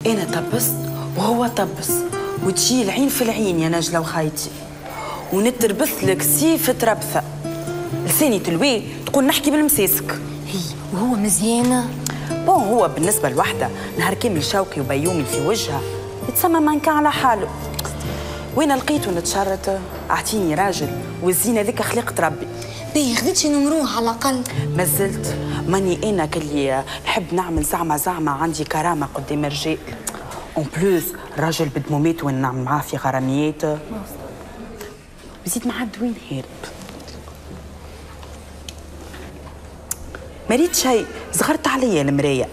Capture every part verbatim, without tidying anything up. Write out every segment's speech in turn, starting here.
انا طبست وهو طبس، وتجي العين في العين يا نجله وخايتي، ونتربث لك سيف تربثه، لساني تلوي تقول نحكي بالمساسك. هي وهو مزيانه؟ بون هو بالنسبه لوحده نهار كامل شوقي وبيومي في وجهها يتسمى من كان على حاله. وين لقيته نتشرط؟ اعطيني راجل والزينه ذيك خلقت ربي. باهي خذيتش نمروه على الاقل؟ ما زلت ماني انا كلي نحب نعمل زعمه زعمه عندي كرامه قدام الرجال. اون بلوس الراجل بدمومات وين نعمل معاه في غراميات. بزيد معد وين هارب؟ ما ريت شيء، زغرت عليا المرايه.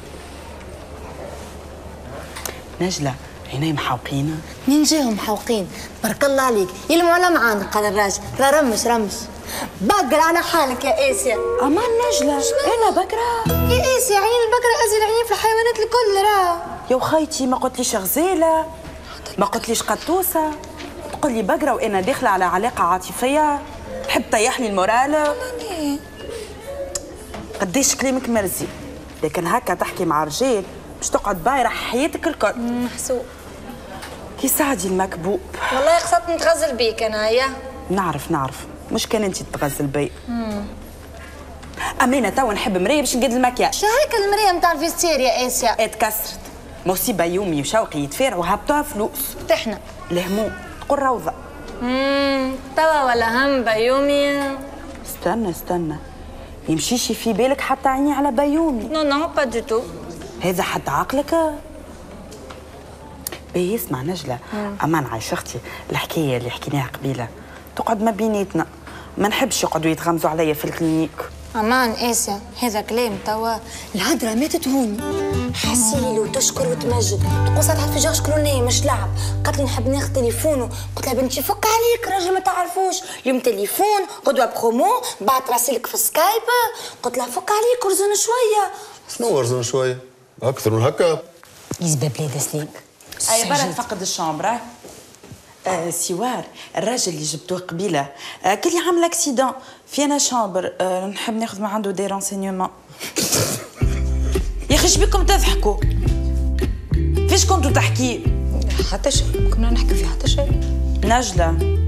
نجله عيني محوقين؟ منين جاهم محوقين؟ بارك الله عليك، يلموا على معانا قال الراجل، راه رمش رمش. بقر على حالك يا اسيا. امان نجله انا بقره؟ يا اسيا عين البقره ازين عين في الحيوانات الكل راه. يا وخيتي ما قلتليش غزاله، ما قلتليش قطوسه، تقول لي بقره وانا داخله على علاقه عاطفيه، تحب تطيح لي المورال. قديش كلامك مرزي، لكن هكا تحكي مع رجال باش تقعد بايرح حياتك الكل. محسوب كي سعدي المكبوب. والله قصدت نتغزل بيك انايا. نعرف نعرف، مش كان انت تتغزل بي. امانه توا نحب مرايه باش نقد المكياج. شو هيك المرايه نتاع الفيستير يا اسيا؟ اتكسرت، مصيبه يومي وشوقي يتفارعوا هبطوها فلوس. طحنا الهموم تقول روضه. امم توا ولا هم بيومي؟ استنى استنى، يمشيش في بالك حتى عيني على بيومي. نو نو با دو تو. هذا حتى عقلك؟ باهي اسمع نجله، امان عايش اختي الحكايه اللي حكيناها قبيله تقعد ما بيناتنا، ما نحبش يقعدوا يتغمزوا عليا في الكلينيك. امان اسيا هذا كلام توا. الهدره ما تتهوني، حسيلي وتشكر وتمجد، تقول ساعات في جوج كرونيه مش لعب. قالت لي نحب ناخذ تليفونه، قلت لها بنتي فك عليك راجل ما تعرفوش، اليوم تليفون غدوه برومو، بعت راسلك في سكايب. قلت لها فك عليك ورزن شويه. شنو ورزن شويه؟ اكثر من هكا؟ يزبى بلاد سليم. اي برا تفقد الشامبر. آه سوار الراجل اللي جبتوه قبيله آه كلي عامل اكسيدون في انا شامبر، آه نحب ناخذ من عنده دي رونسينيومون. يا اخي اش بكم تضحكوا؟ فاش كنتوا تحكي؟ حتى شيء، كنا نحكي في حتى شيء. نجله